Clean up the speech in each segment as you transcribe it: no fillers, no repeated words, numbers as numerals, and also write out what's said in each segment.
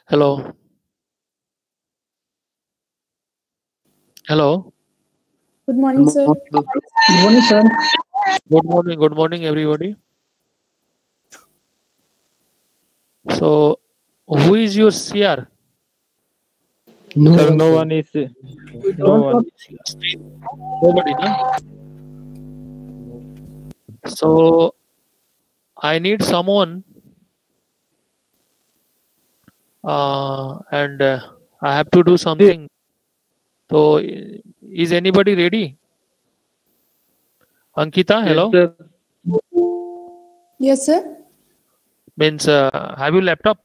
Hello. Hello. Good morning, sir. Good morning, sir. Good morning. Good morning, everybody. So, who is your CR? No, No one is. we No don't one. Nobody, no? So, I need someone, and I have to do something. So, is anybody ready? Ankita, hello. Yes, sir. Yes, sir. Means, have you laptop?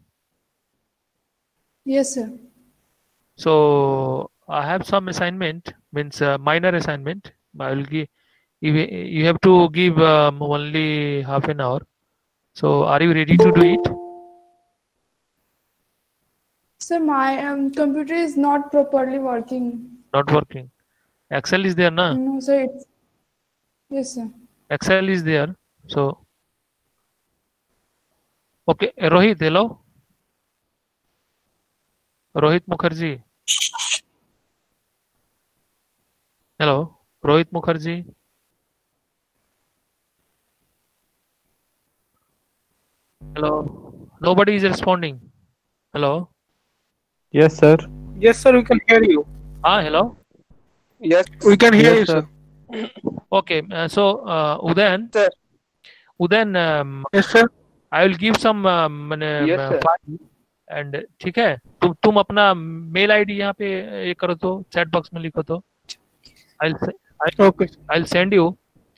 Yes, sir. So, I have some assignment. Means, minor assignment. I will give. You have to give only half an hour. So, are you ready to do it? Sir, my computer is not properly working. Not working. Excel is there, na? No, sir. Yes, sir. Excel is there. So, okay. Rohit, hello. Rohit Mukherjee. Hello. Rohit Mukherjee. Hello. Nobody is responding. Hello. Yes, sir. Yes, sir, we can hear you. Hello. Yes, we can hear Yes, you, sir. Okay. So, Udayan. Sir. Udayan, Yes, sir. I will give some Yes, sir. file and ठीक है तुम अपना mail ID यहाँ पे ये करो तो chat box में लिखो तो Okay. I'll send you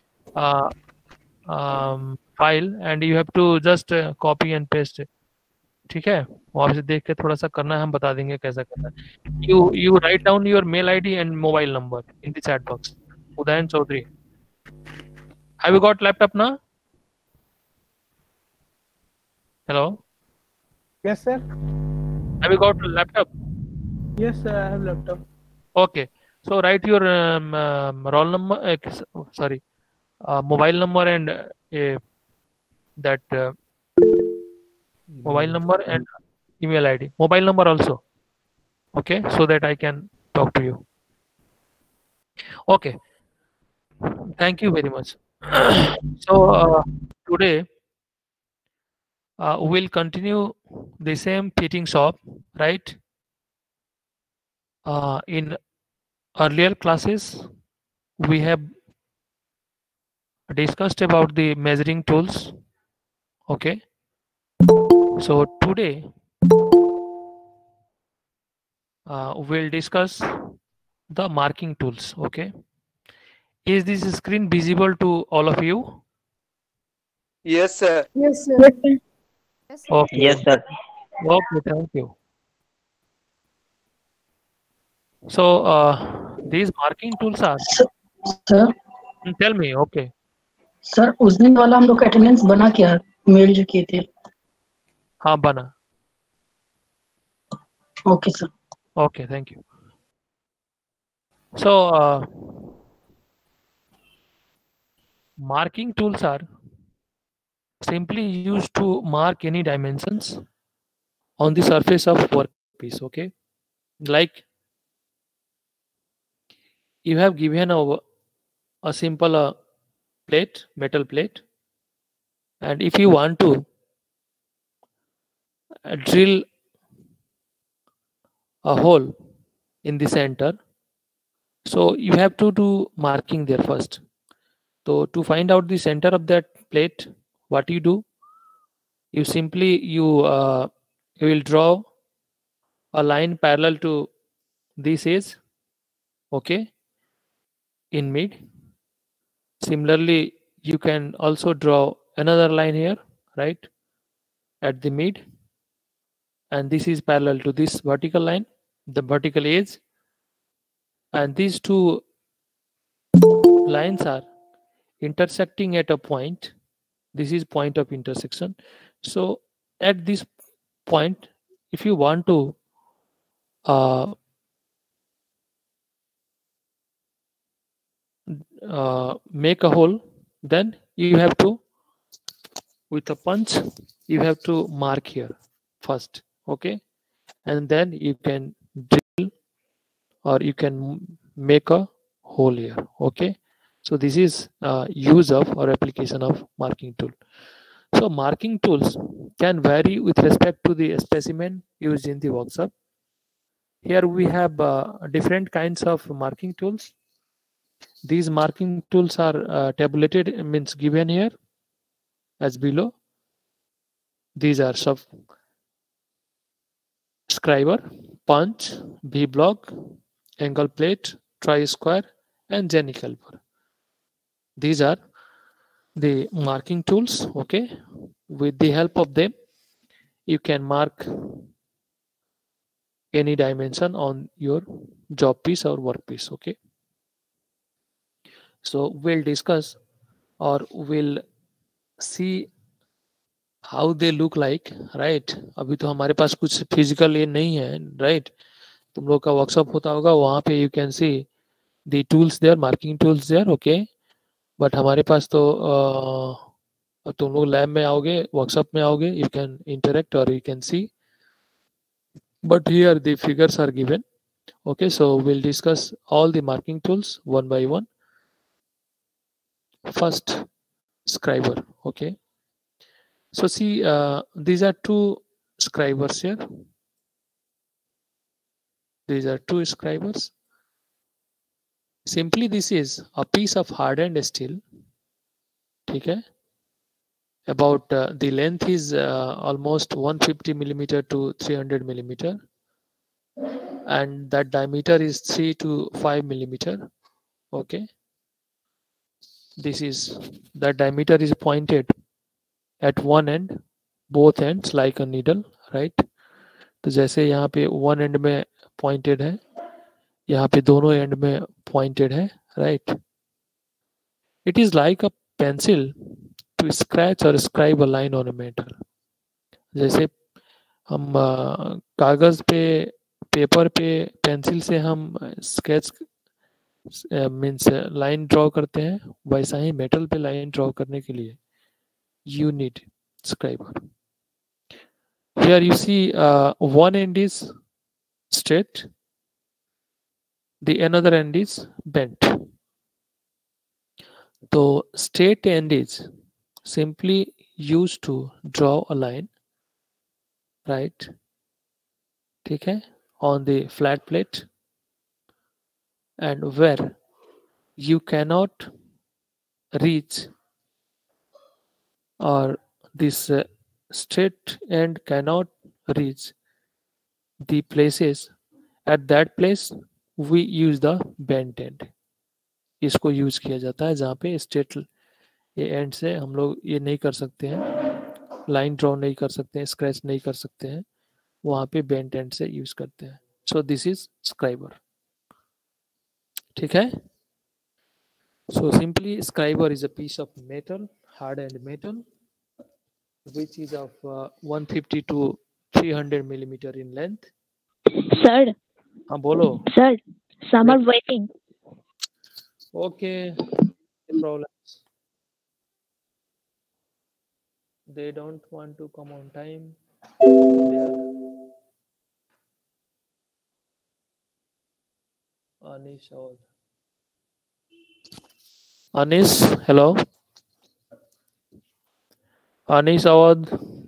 file and you have to just copy and paste it. ठीक है वहां से देख के थोड़ा सा करना है हम बता देंगे कैसा करना है you write down your mail ID and mobile number in the chat box. Udayan Chaudhary, have you got laptop now? Hello, Yes, sir. have you got laptop? Yes, sir, I have laptop. Okay, so write your roll number, sorry, mobile number and that mobile number and email ID. Mobile number also. Okay, so that I can talk to you. Okay, thank you very much. So today we'll continue the same fitting shop, right? In earlier classes, we have discussed about the measuring tools. Okay, so today we'll discuss the marking tools. Okay, is this screen visible to all of you? Yes, sir. Yes, sir. Okay. Yes, sir. Okay, thank you. So these marking tools are. Sir Tell me. Okay. Sir उस दिन वाला हम लोग का attendance बना क्या mail जो किए थे हाँ बना. Okay sir Okay, thank you. So marking tools are simply used to mark any dimensions on the surface of workpiece. Okay, like you have given a simple plate, metal plate, and if you want to drill a hole in the center, so you have to do marking there first. So to find out the center of that plate, what you do, you simply you will draw a line parallel to this edge, okay, in mid. Similarly, you can also draw another line here, right, at the mid, and this is parallel to this vertical line, the vertical edge, and these two lines are intersecting at a point. This is point of intersection. So at this point, if you want to make a hole, then you have to, with a punch, you have to mark here first. Okay, and then you can drill or you can make a hole here. Okay, so this is use of or application of marking tool. So marking tools can vary with respect to the specimen used in the workshop. Here we have different kinds of marking tools. These marking tools are tabulated, means given here as below. These are scriber, punch, V-block, angle plate, tri-square, and Jenny caliper. These are the marking tools. Okay, with the help of them, you can mark any dimension on your job piece or workpiece. Okay, so we'll discuss or we'll see how they look like, right? अभी तो हमारे पास कुछ physical ये नहीं है, right? तुम लोग का वर्कशॉप होता होगा, वहाँ पे you can see the tools there, marking tools there, okay? But हमारे पास तो तुम लोग लैब में आओगे, वर्कशॉप में आओगे, you can interact or you can see. But here the figures are given. Okay, so we'll discuss all the marking tools one by one. First, scriber. Okay, so see, these are two scribers here. These are two scribers. Simply, this is a piece of hardened steel. Okay, about the length is almost 150 millimeter to 300 millimeter, and that diameter is 3 to 5 millimeter. Okay, this is that diameter is pointed at one end, both ends like a needle, right? तो जैसे यहाँ पे one end में pointed है, यहाँ पे दोनों end में pointed है, right? It is like a pencil to scratch or scribe a line on a metal. जैसे हम कागज पे, पेपर पे पेंसिल से हम स्केच मीन्स लाइन ड्रॉ करते हैं, वैसा ही मेटल पे लाइन ड्रॉ करने के लिए you need scriber. Here you see one end is straight, the another end is bent. So straight end is simply used to draw a line, right? Okay, on the flat plate, and where you cannot reach, or this straight end cannot reach the places, at that place we use the bent end. इसको use किया जाता है जहाँ पे straight ये and से हम लोग ये नहीं कर सकते हैं, लाइन ड्रॉ नहीं कर सकते हैं, स्क्रैच नहीं कर सकते हैं, वहाँ पे बेंट एंड से यूज करते हैं. So this is scriber. ठीक है. So simply scriber is a piece of metal, hardened metal, which is of 150 to 300 millimeter in length. Sir. हाँ बोलो. Sir, some are waiting. Okay, no problems. They don't want to come on time. Anish, Anish, hello. Anish Awad,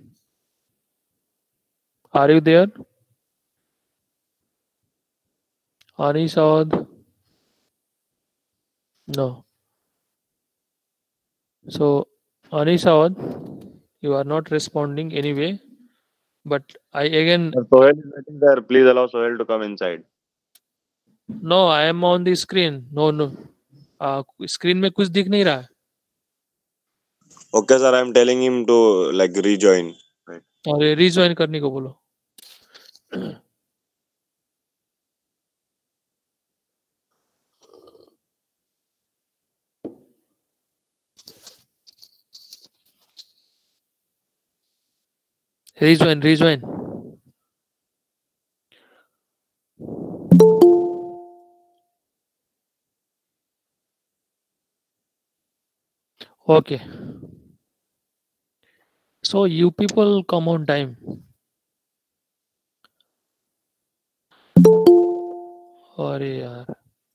are you there? Anish Awad? No. So, Anish Awad, you are not responding anyway. But I again. Sohail is waiting there. Please allow Sohail to come inside. No, I am on the screen. No. Screen में कुछ दिख नहीं रहा है. Okay, sir. I am telling him to like rejoin. Right. और rejoin करने को बोलो. Rejoin. Okay. So you people come on time. अरे यार,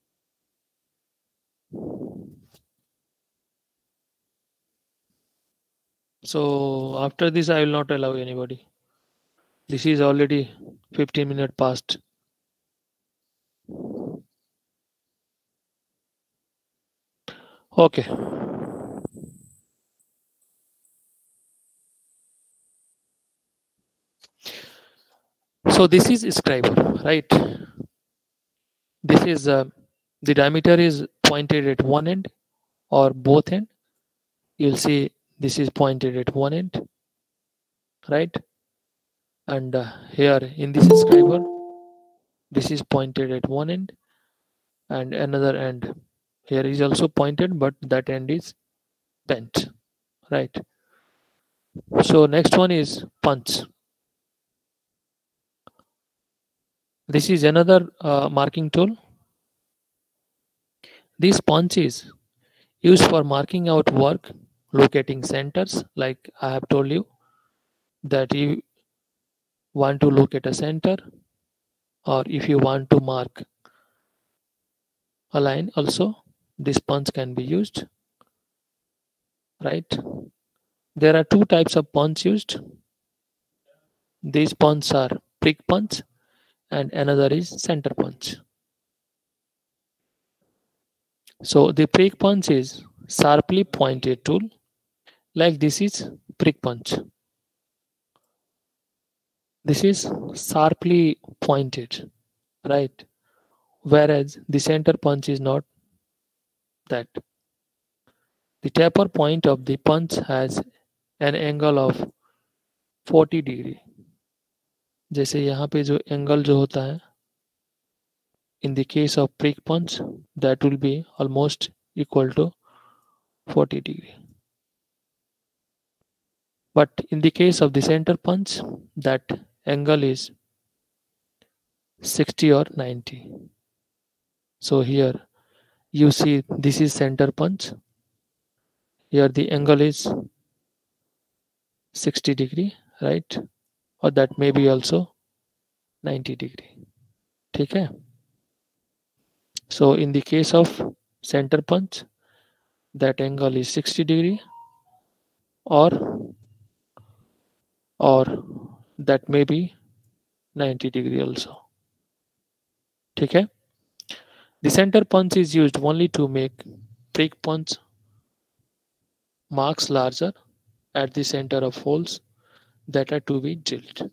so after this I will not allow anybody. This is already 15 minutes past. Okay. So this is scriber, right? This is the diameter is pointed at one end or both end. You'll see this is pointed at one end, right? And here in this scriber, this is pointed at one end, and another end here is also pointed, but that end is bent, right? So next one is punch. This is another marking tool. This punch is used for marking out work, locating centers, like I have told you that you want to locate a center, or if you want to mark a line also, this punch can be used, right? There are two types of punch used. These punches are prick punch and another is center punch. So the prick punch is sharply pointed tool, like this is prick punch. This is sharply pointed, right? Whereas the center punch is not that. The taper point of the punch has an angle of 40 degree. जैसे यहाँ पे जो angle जो होता है, in the case of prick punch, that will be almost equal to 40 degree. But in the case of the center punch, that angle is 60 or 90. So here you see this is center punch. Here the angle is 60 degree, right? Or that may be also 90 degree. Okay. So in the case of center punch, that angle is 60 degree, or that may be 90 degree also. Okay. The center punch is used only to make prick punch marks larger at the center of holes that are to be drilled.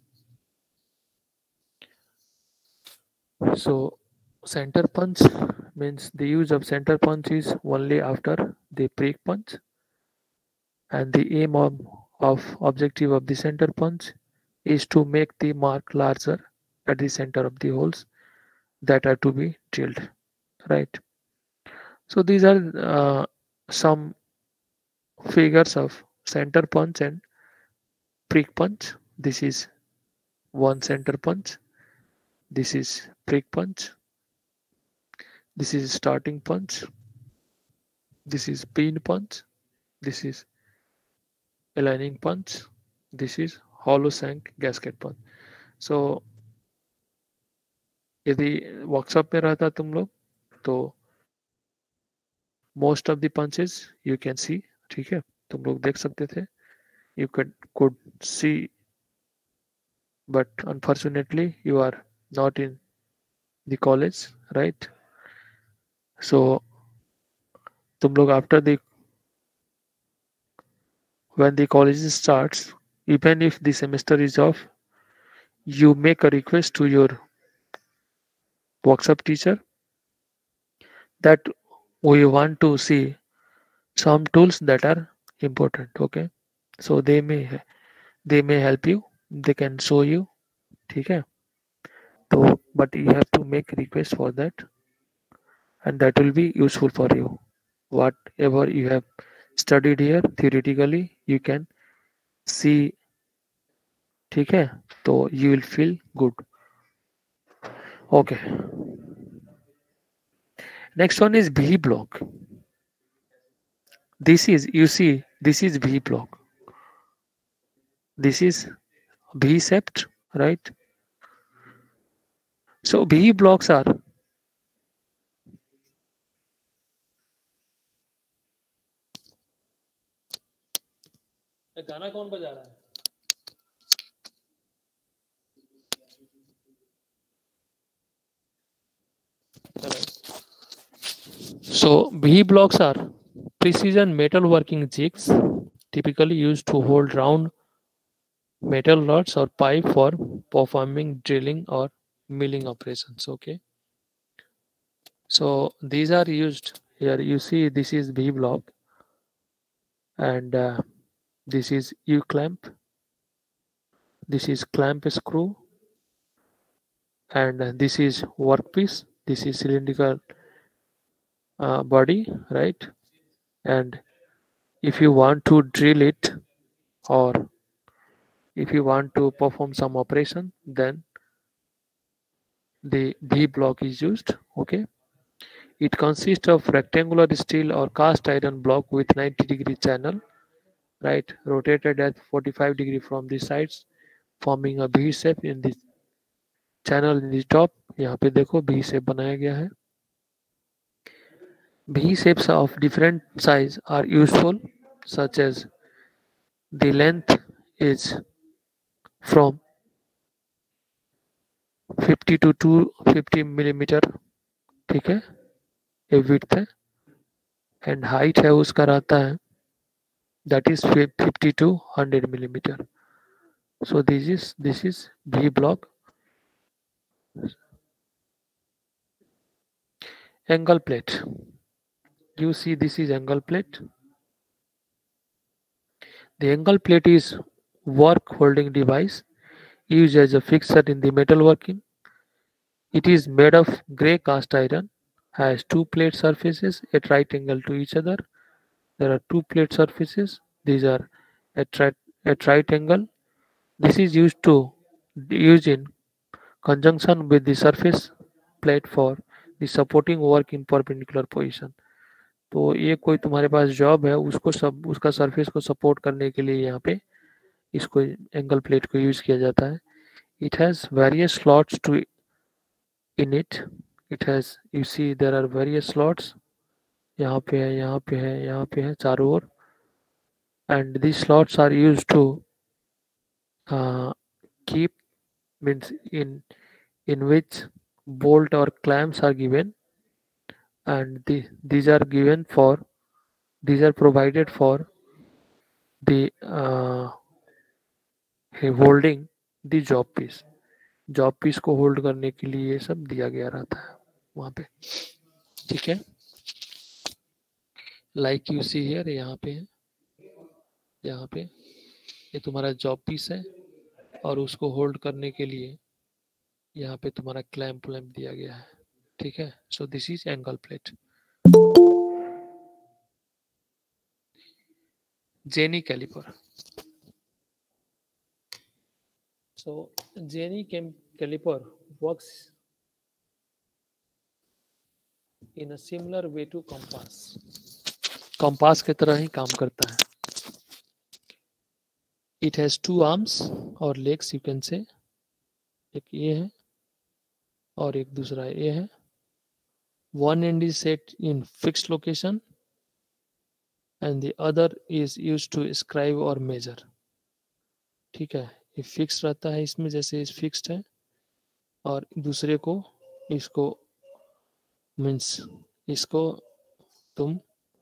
So center punch means the use of center punch is only after the prick punch, and the aim of objective of the center punch is to make the mark larger at the center of the holes that are to be drilled, right? So these are some figures of center punch and prick punch. This is one center punch, this is prick punch, this is starting punch, this is pin punch, this is aligning punch, this is hollow shank gasket punch. So यदि workshop में रहता तुम लोग तो most of the punches you can see, ठीक है, तुम लोग देख सकते थे, you could see, but unfortunately you are not in the college, right? So तुम लोग after when the college starts, even if the semester is off, you make a request to your workshop teacher that we want to see some tools that are important. Okay, so they may help you, they can show you, okay? So but you have to make request for that, and that will be useful for you. Whatever you have studied here theoretically, you can see, okay? So you will feel good. Okay, next one is V block. This is, you see, this is V block, this is V shaped, right? So V blocks are गाना कौन बजा रहा है? So V blocks are precision metal working jigs typically used to hold round metal rods or pipe for performing drilling or milling operations. Okay. So these are used here. You see, this is V block, and this is U clamp. This is clamp screw, and this is workpiece. This is cylindrical body, right? And if you want to drill it, or if you want to perform some operation, then the V block is used. Okay. It consists of rectangular steel or cast iron block with 90-degree channel, right, rotated at 45 degree from the sides, forming a V shape in the channel in the top. यहाँ पे देखो V shape बनाया गया है. V shapes of different size are useful, such as the length is from 50 to 250 millimeter, ठीक है, ये width है, and height है उसका रहता है, that is 50 to 100 millimeter. So this is V block. Angle plate. You see, this is angle plate. The angle plate is work holding device used as a fixture in the metalworking. It is made of grey cast iron, has two plate surfaces at right angle to each other. There are two plate surfaces. These are at right angle. This is used in conjunction with the surface plate for the supporting work in perpendicular position. तो ये कोई तुम्हारे पास job है, उसका surface को support करने के लिए यहाँ पे इसको एंगल प्लेट को यूज किया जाता है. It has various slots to in it. It has, you see there are various slots. यहाँ पे है, यहाँ पे है, यहाँ पे है, चारों ओर. And this slots are use to keep, means in which bolt or clamps are given, and these are provided for the holding the job piece. Job piece को होल्ड करने के लिए ये सब दिया गया रहता है वहां पे, ठीक है. लाइक यू सी हियर, यहाँ पे है, यहाँ पे ये तुम्हारा जॉब पीस है, और उसको होल्ड करने के लिए यहाँ पे तुम्हारा क्लैंप दिया गया है, ठीक है. So this is angle plate. Jenny caliper. So Jenny caliper works in a similar way to compass. कंपास की तरह ही काम करता है. It has two arms or legs, you can say. एक ये है और एक दूसरा ये है. One end is set in fixed location and the other is used to scribe or measure. ठीक है, ये फिक्स रहता है इसमें, जैसे इस फिक्स्ड है, और दूसरे को इसको मीन्स इसको तुम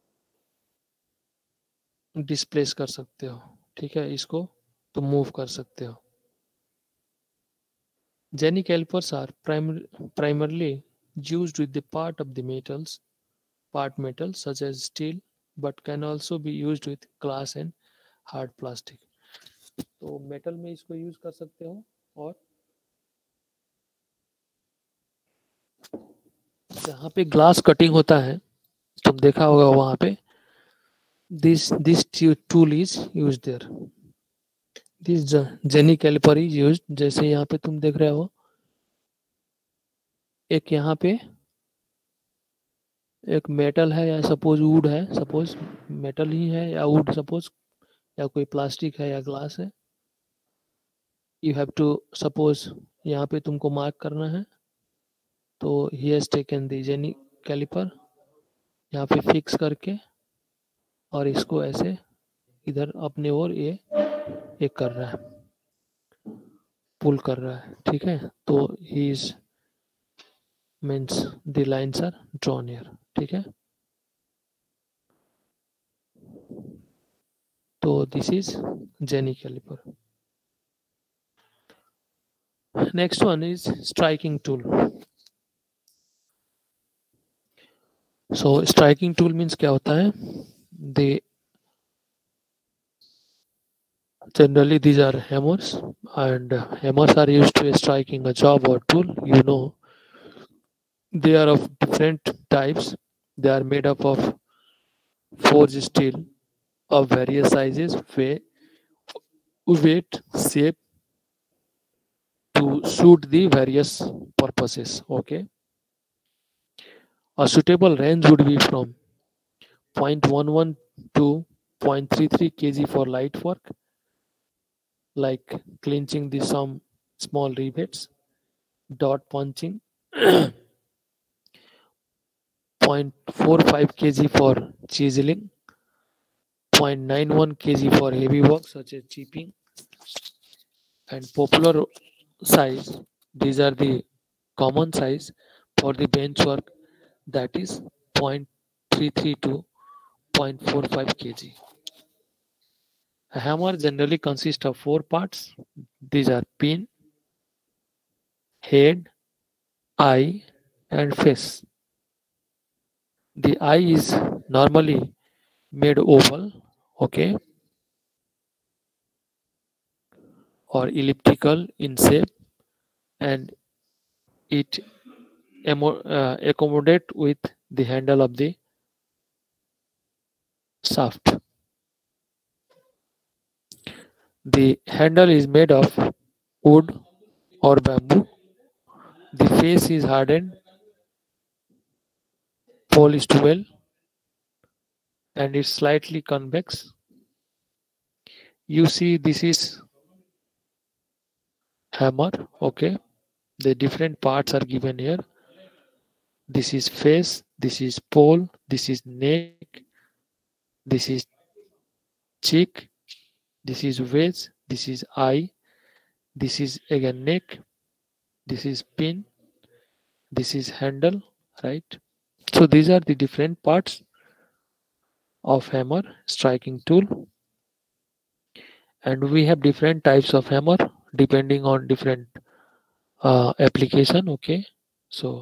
डिस्प्लेस कर सकते हो, ठीक है, इसको तुम मूव कर सकते हो. Jenny calipers are primarily used with the part metal such as steel, but can also be used with glass and hard plastic. तो मेटल में इसको यूज कर सकते हो, और जहाँ पे ग्लास कटिंग होता है तुम देखा होगा वहां पे this tool is used there. This Jenny caliper is used. जैसे यहाँ पे तुम देख रहे हो, एक यहाँ पे एक मेटल है, या सपोज वुड है, सपोज मेटल ही है या वुड, सपोज, या कोई प्लास्टिक है या ग्लास है. यू हैव टू सपोज यहाँ पे तुमको मार्क करना है, तो he has taken the Jenny caliper, यहाँ पे फिक्स करके और इसको ऐसे इधर अपने ओर ये एक कर रहा है, पुल कर रहा है, ठीक है। तो he is means the lines are drawn here, ठीक है। तो this is Jenny caliper. Next one is striking tool. So striking tool means क्या होता है? They generally these are hammers, and hammers are used to striking a job or tool. You know, they are of different types. They are made up of forged steel of various sizes, weight, shape to suit the various purposes. Okay. A suitable range would be from 0.11 to 0.33 kg for light work, like clinching the some small rivets, dot punching, 0.45 kg for chiseling, 0.91 kg for heavy work such as chipping, and popular size. These are the common size for the bench work, that is 0.33 to 0.45 kg. A hammer generally consists of 4 parts. These are pin, head, eye, and face. The eye is normally made oval, okay, or elliptical in shape, and it accommodate with the handle of the shaft. The handle is made of wood or bamboo. The face is hardened, polished well, and it's slightly convex. You see, this is hammer, okay. The different parts are given here. This is face, this is pole, this is neck, this is cheek, this is wedge, this is eye, this is again neck, this is pin, this is handle, right? So these are the different parts of hammer striking tool, and we have different types of hammer depending on different application, okay. So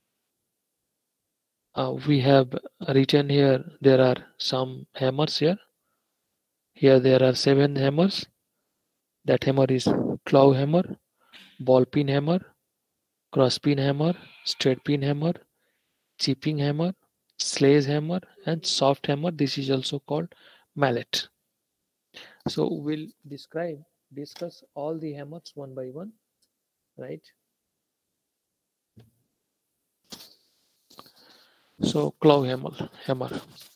we have written here, there are some hammers here. Here there are 7 hammers. That hammer is claw hammer, ball pin hammer, cross pin hammer, straight pin hammer, chipping hammer, sledge hammer, and soft hammer. This is also called mallet. So we'll discuss all the hammers one by one, right? So claw hammer.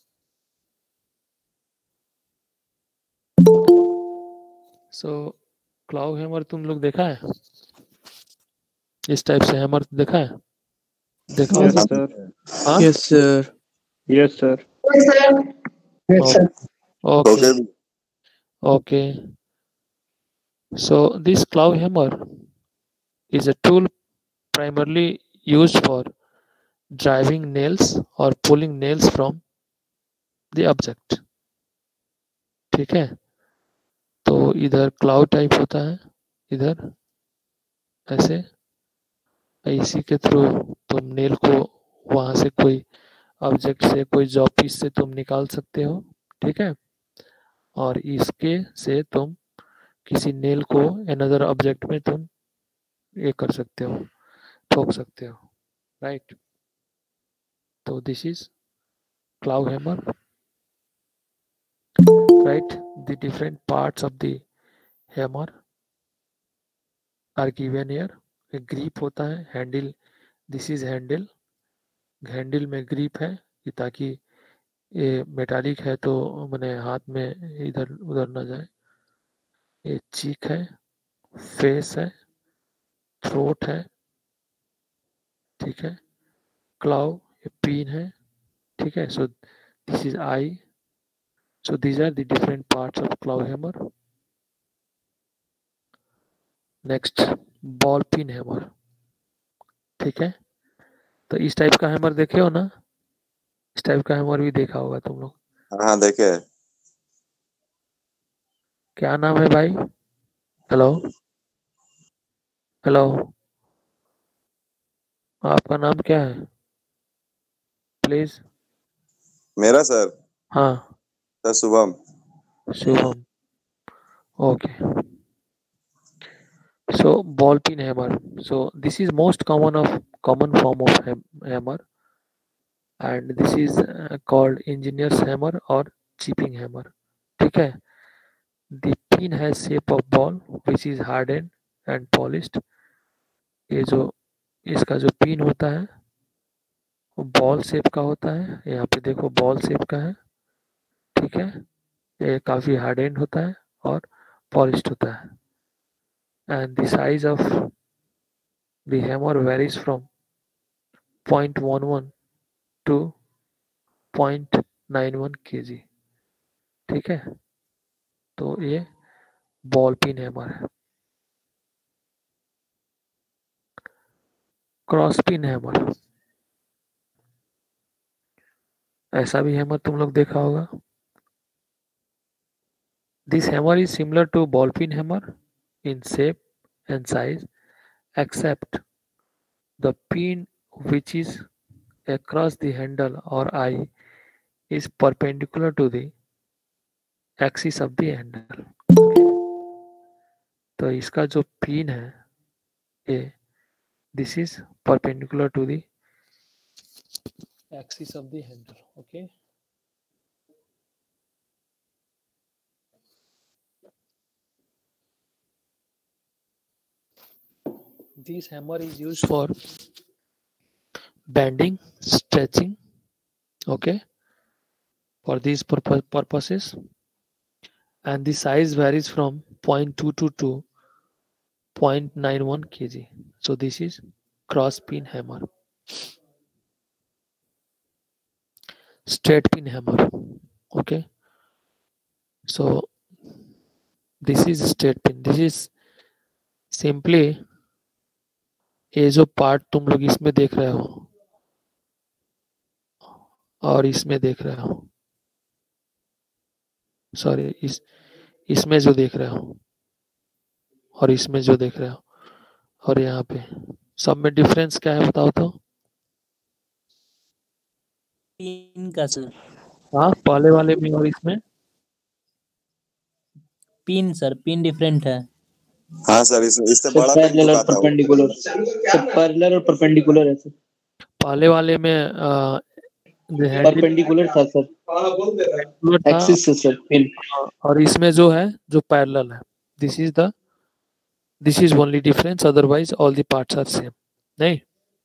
So claw hammer तुम लोग देखा है? इस type से hammer देखा है? देखा Yes, होगा? sir. हाँ? Yes, sir. Yes, sir. Yes, sir. Okay. Okay. So this claw hammer is a tool primarily used for driving nails or pulling nails from the object. ठीक है? तो इधर क्लाउ टाइप होता है, इधर ऐसे, इसी के थ्रू तुम नेल को वहां से कोई ऑब्जेक्ट से, कोई जॉब पीस से तुम निकाल सकते हो, ठीक है। और इसके से तुम किसी नेल को अनदर ऑब्जेक्ट में तुम ये कर सकते हो, ठोक सकते हो, राइट। तो this is claw hammer, right? The different parts of the hammer are given here. एक ग्रिप होता है, handle, this is handle, handle में ग्रिप है कि ताकि ये मेटालिक है तो मैंने हाथ में इधर उधर ना जाए। ये चीक है, फेस है, थ्रोट है, ठीक है, क्लाव, ये पिन है, ठीक है। So this is eye, So these are the different parts of claw hammer. Next ball pin hammer, ठीक है। तो इस टाइप का हैमर देखे हो ना, इस टाइप का हैमर भी देखा होगा तुम लोग। हाँ देखे। क्या नाम है भाई? हेलो हेलो, आपका नाम क्या है प्लीज? मेरा सर? हाँ sir Shubham. Shubham, okay. So ball pin hammer, so this is most common form of hammer, and this is called engineer's hammer or chipping hammer, ठीक है। The pin has shape of ball which is hardened and polished. ये जो इसका जो pin होता है वो ball shape का होता है, यहाँ पे देखो बॉल शेप का है, ठीक है। ये काफी हार्डेंड होता है और पॉलिश्ड होता है। And the size of the hammer varies from 0.11 to 0.91 kg, ठीक है। तो ये बॉल पिन हैमर है। क्रॉस पिन हैमर, ऐसा भी हैमर तुम लोग देखा होगा। This hammer is similar to ball pin hammer in shape and size, except the pin which is across the handle or eye is perpendicular to the axis of the handle. तो इसका जो pin है ये this is perpendicular to the axis of the handle, okay. This hammer is used for bending, stretching, okay, for these purposes, and the size varies from 0.22 to 0.91 kg. So this is cross pin hammer. Straight pin hammer, okay. So this is straight pin. This is simply ये जो part तुम लोग इसमें देख रहे हो और इसमें देख रहे हो, सॉरी इसमें जो देख रहे हो और इसमें जो देख रहे हो और यहाँ पे सब में डिफरेंस क्या है बताओ तो? पिन का सर। हाँ पहले वाले में और इसमें पिन सर, पिन डिफरेंट है। हाँ सर, इससे बड़ा पिन पैरेलल और दुखाता है। परपेंडिकुलर, सब पैरेलल और परपेंडिकुलर है सर। पहले वाले में परपेंडिकुलर था सर, एक्सिस से सर पिन। और इसमें जो है जो पैरेलल है, this is only difference, otherwise all the parts are same, नहीं?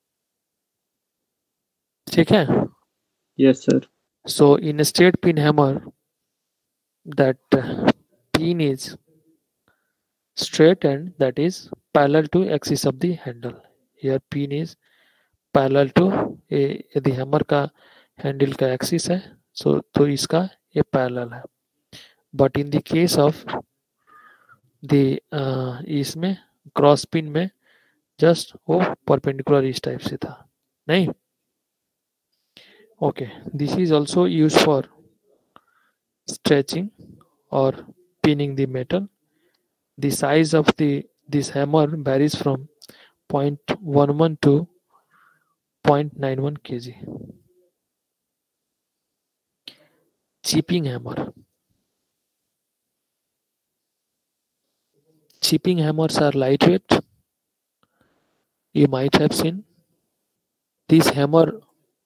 ठीक है। Yes sir. So in a straight pin hammer, that pin is straight and that is parallel to axis of the handle. Here pin is parallel to यदि hammer का handle का axis है, so तो इसका ये parallel है. But in the case of the इसमें cross pin में just वो perpendicular इस टाइप से था, नहीं? Okay, this is also used for stretching or pinning the metal. The size of this hammer varies from 0.11 to 0.91 kg. Chipping hammer. Chipping hammers are lightweight. You might have seen this hammer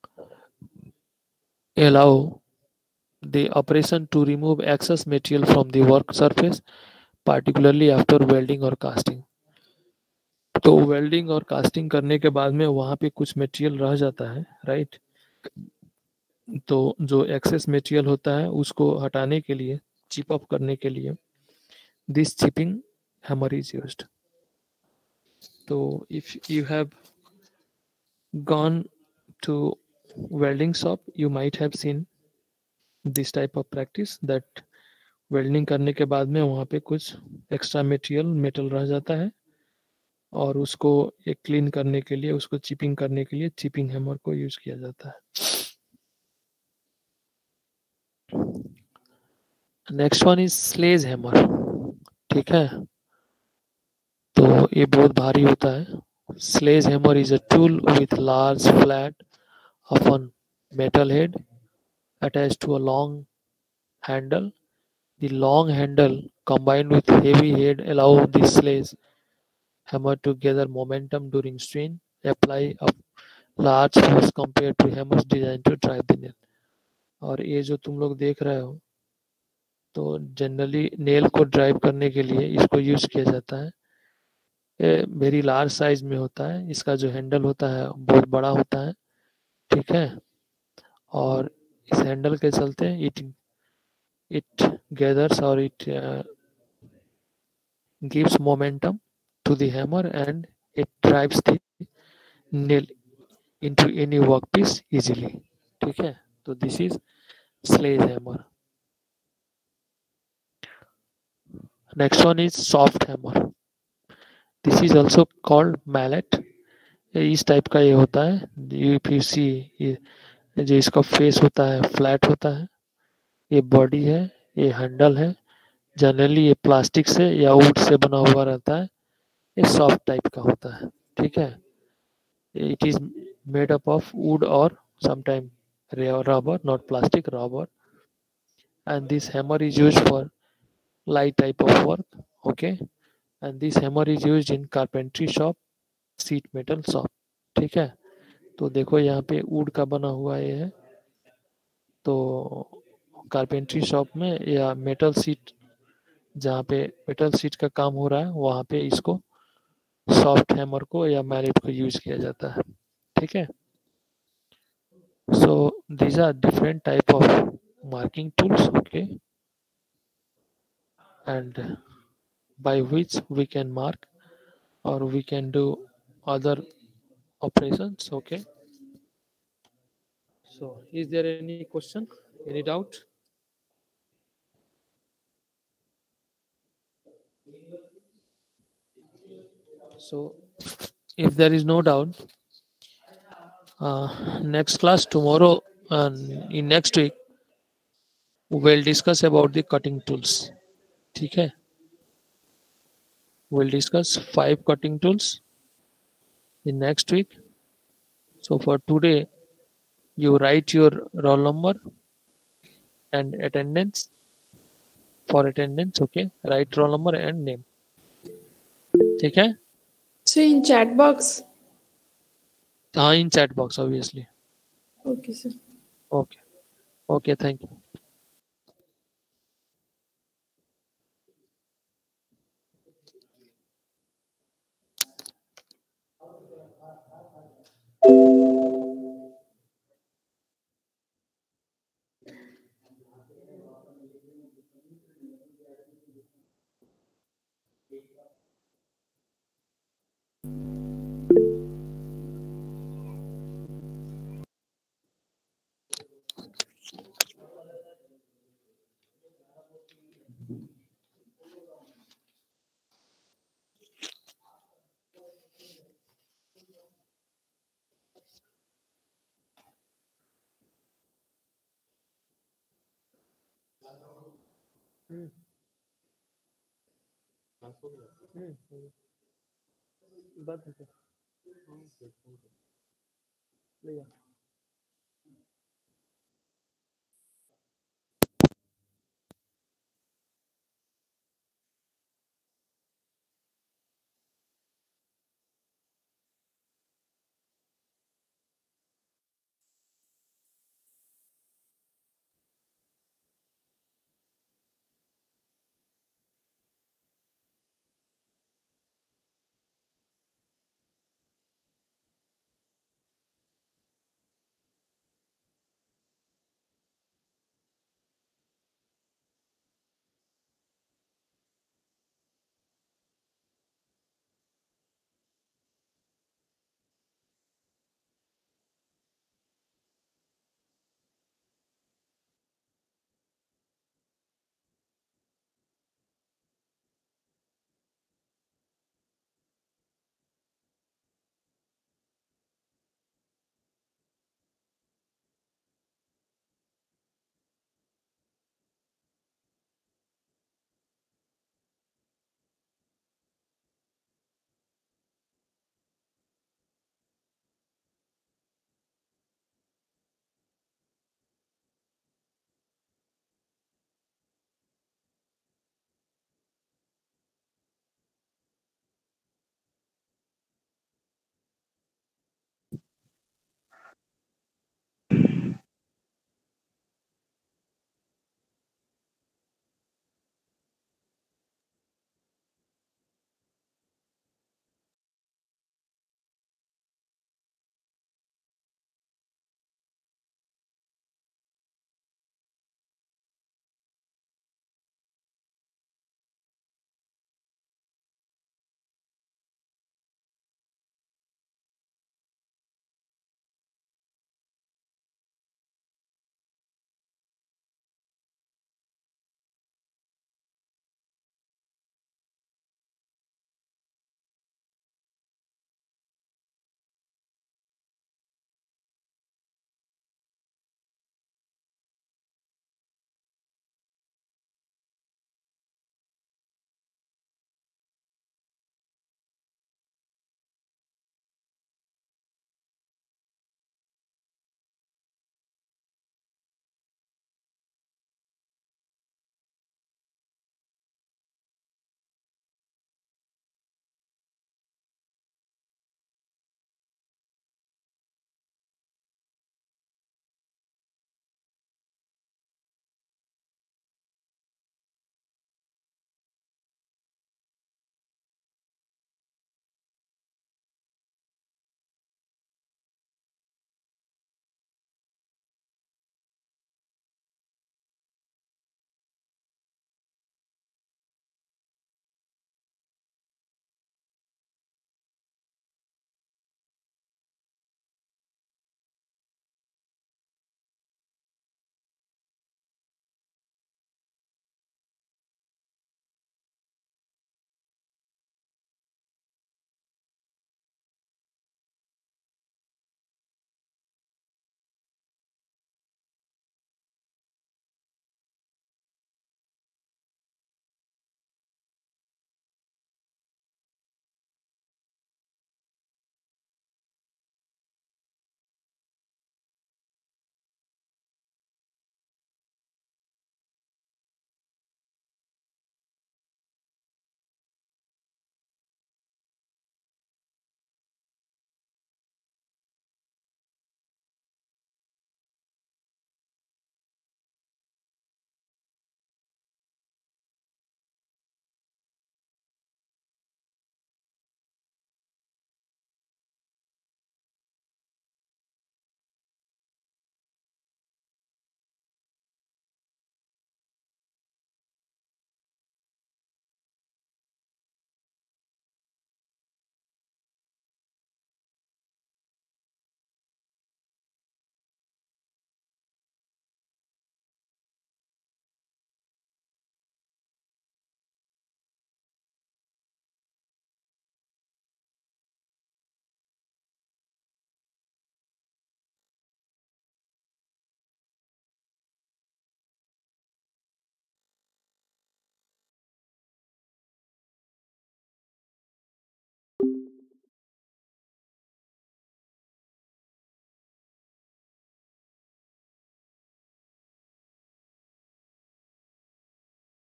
allow the operation to remove excess material from the work surface, particularly after welding or casting. तो welding और casting करने के बाद में वहाँ पे कुछ material रह जाता है, राइट? तो जो एक्सेस मटेरियल होता है उसको हटाने के लिए, चिप अप करने के लिए this chipping hammer is used. तो if you have gone to welding shop, you might have seen this type of practice that welding करने के बाद में वहाँ पे कुछ एक्स्ट्रा मेटल रह जाता है और उसको एक क्लीन करने के लिए, उसको चिपिंग करने के लिए चिपिंग हैमर को यूज किया जाता है। Next one is sledge hammer. ठीक है, तो ये बहुत भारी होता है। Sledge hammer is a tool with large flat often metal head attached to a long handle. The long handle combined with heavy head allow the sledge hammer to gather momentum during strain, apply a large force compared to hammers designed to drive the nail. और ये जो तुम लोग देख रहे हो, तो generally nail को ड्राइव करने के लिए इसको यूज किया जाता है। ये वेरी लार्ज साइज में होता है। इसका जो हैंडल होता है बहुत बड़ा होता है। ठीक है, और इस हैंडल के चलते it gathers or it gives momentum to the hammer and it drives the nail into any workpiece easily. ठीक है, तो this is sledge hammer. Next one is soft hammer. This is also called mallet. इस type का ये होता है। If you see, ये जो इसका फेस होता है फ्लैट होता है, ये बॉडी है, ये हैंडल है। जनरली ये प्लास्टिक से या वुड से बना हुआ रहता है। ये सॉफ्ट टाइप का होता है। ठीक है, it is made up of wood और sometime rubber, not plastic, rubber. And this hammer is used for light type of work. Okay, and this hammer is used in carpentry shop, sheet metal shop. ठीक है, तो देखो यहाँ पे would का बना हुआ ये है। तो कारपेंट्री शॉप में या मेटल सीट, जहाँ पे मेटल सीट का काम हो रहा है, वहाँ पे इसको सॉफ्ट हैमर को या मैलेट को यूज किया जाता है। ठीक है, so these are different type of marking tools, okay, and by which we can mark or we can do other operations. Okay, so is there any question, any doubt? So if there is no doubt, next class tomorrow and in next week we'll discuss about the cutting tools. ठीक है, we'll discuss 5 cutting tools in next week. So for today, you write your roll number and attendance. For attendance, okay, write roll number and name. ठीक है, So in chat box. हाँ, in chat box obviously. Okay, sir. Okay, okay, thank you. बात है क्या?